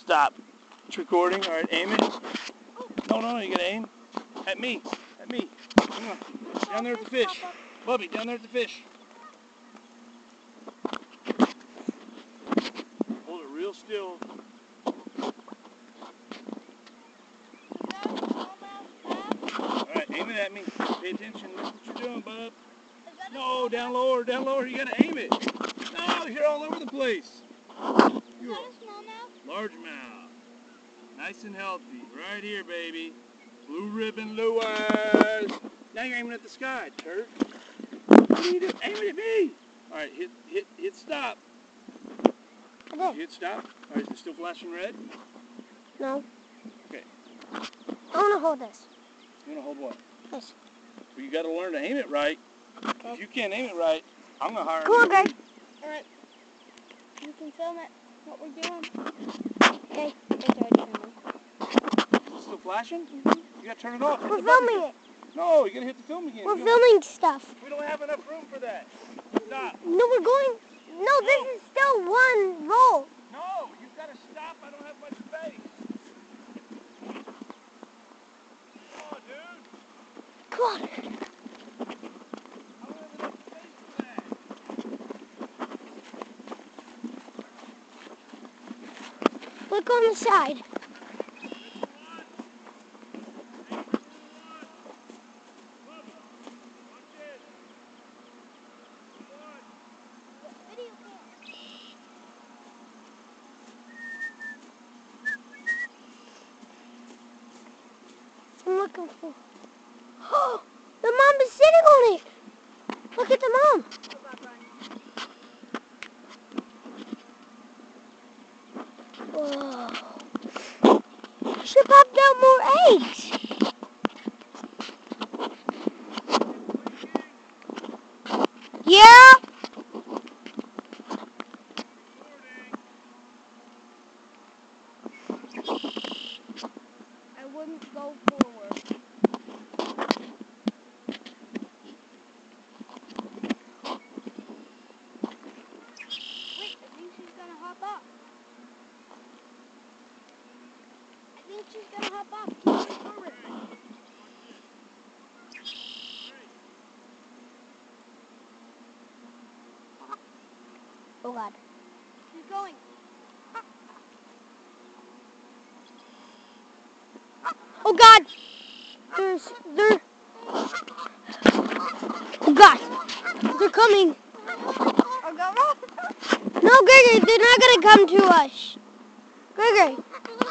Stop. It's recording. All right, aim it. No, you gotta aim. At me. At me. Come on. Down there at the fish. Bubby, down there at the fish. Hold it real still. Alright, aim it at me. Pay attention. Look what you're doing, bub. No, down lower, down lower. You gotta aim it. No, you're all over the place. You're a largemouth. Nice and healthy. Right here, baby. Blue ribbon lures. Now you're aiming at the sky, turd. What are you doing? Aim it at me. Alright, hit stop. Okay. You hit stop. Alright, is it still flashing red? No. Okay. I want to hold this. You want to hold what? This. Well, you got to learn to aim it right. Okay. If you can't aim it right, I'm going to hire you. Come on, Greg. Alright. You can film it, what we're doing. Okay. It's already filming. Is it still flashing? Mm-hmm. You got to turn it off. We're filming it. No, you got to hit the film again. We're filming stuff. We don't have enough room for that. Stop. No, we're going. No, this is still one roll. No, you've got to stop. I don't have much space. Come on, dude. Come on. I don't have enough space for that. Look on the side. I'm looking for. Oh, the mom is sitting on it. Look at the mom. Whoa. She popped out more eggs. Yeah. I wouldn't go forward. Wait, I think she's gonna hop off. I think she's gonna hop off. Keep going forward. Oh God. She's going. Oh God. They're. Oh God. They're coming. Oh, go. No, Gregory, they're not gonna come to us. Gregory.